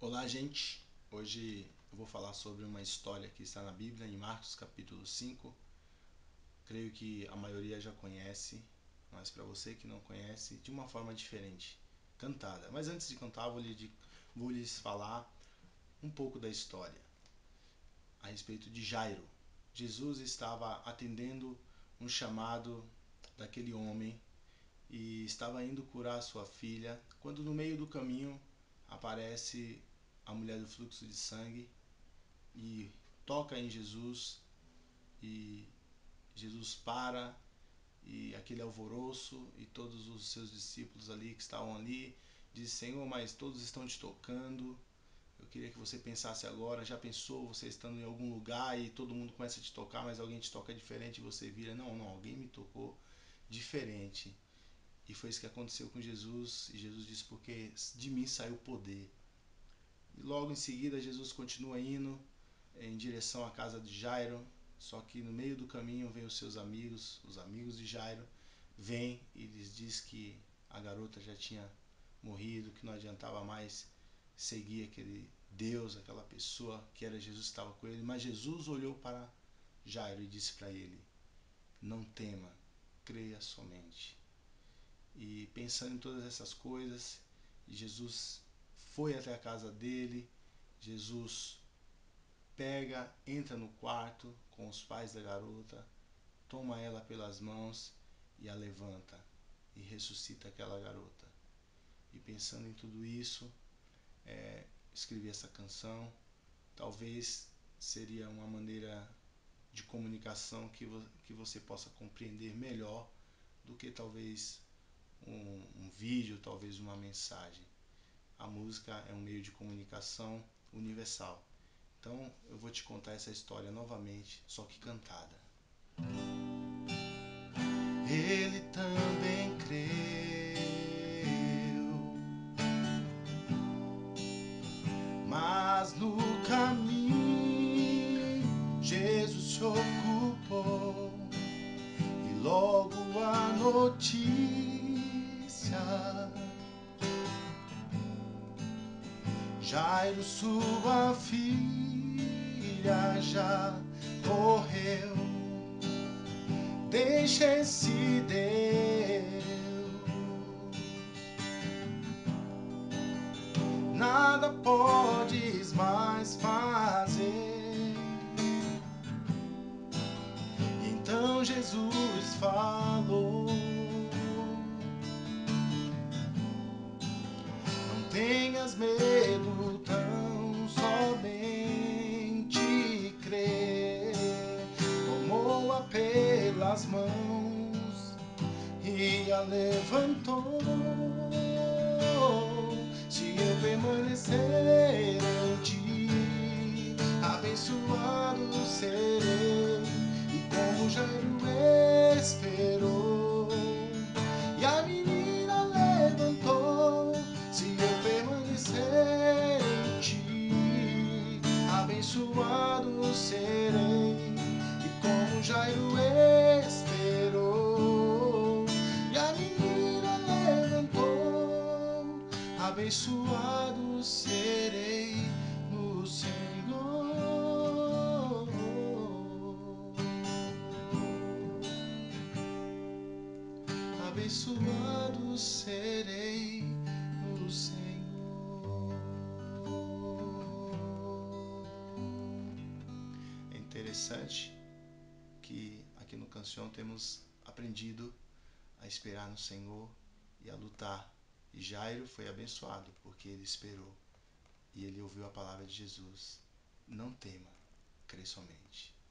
Olá, gente. Hoje eu vou falar sobre uma história que está na Bíblia, em Marcos capítulo 5. Creio que a maioria já conhece, mas para você que não conhece, de uma forma diferente, cantada. Mas antes de cantar, vou lhes falar um pouco da história a respeito de Jairo. Jesus estava atendendo um chamado daquele homem e estava indo curar sua filha, quando no meio do caminho aparece a mulher do fluxo de sangue e toca em Jesus, e Jesus para, e aquele alvoroço, e todos os seus discípulos ali que estavam ali dizem: Senhor, mas todos estão te tocando. Eu queria que você pensasse agora, já pensou você estando em algum lugar e todo mundo começa a te tocar, mas alguém te toca diferente e você vira: não, alguém me tocou diferente. E foi isso que aconteceu com Jesus, e Jesus disse: porque de mim saiu poder. E logo em seguida Jesus continua indo em direção à casa de Jairo, só que no meio do caminho vem os seus amigos, os amigos de Jairo, vêm e lhes diz que a garota já tinha morrido, que não adiantava mais seguir aquele Deus, aquela pessoa que era Jesus, estava com ele. Mas Jesus olhou para Jairo e disse para ele: não tema, creia somente. E pensando em todas essas coisas, Jesus foi até a casa dele. Jesus entra no quarto com os pais da garota, toma ela pelas mãos e a levanta e ressuscita aquela garota. E pensando em tudo isso, escrevi essa canção. Talvez seria uma maneira de comunicação que você possa compreender melhor do que talvez um vídeo, talvez uma mensagem. A música é um meio de comunicação universal. Então eu vou te contar essa história novamente, só que cantada. Ele também creu, mas no caminho Jesus se ocupou e logo a notícia: Jairo, sua filha já morreu. Deixa esse Deus, nada podes mais fazer. Então Jesus falou: não tenhas medo, tão somente crer. Tomou-a pelas mãos e a levantou. Se eu permanecer em ti, abençoado serei. E como Jairo esperou, e a menina levantou. Se eu permanecer em ti, abençoado serei. E como Jairo esperou, e a menina levantou, abençoado serei no Senhor. Abençoado serei no Senhor. É interessante que aqui no Canção temos aprendido a esperar no Senhor e a lutar. E Jairo foi abençoado porque ele esperou e ele ouviu a palavra de Jesus: não tema, crê somente.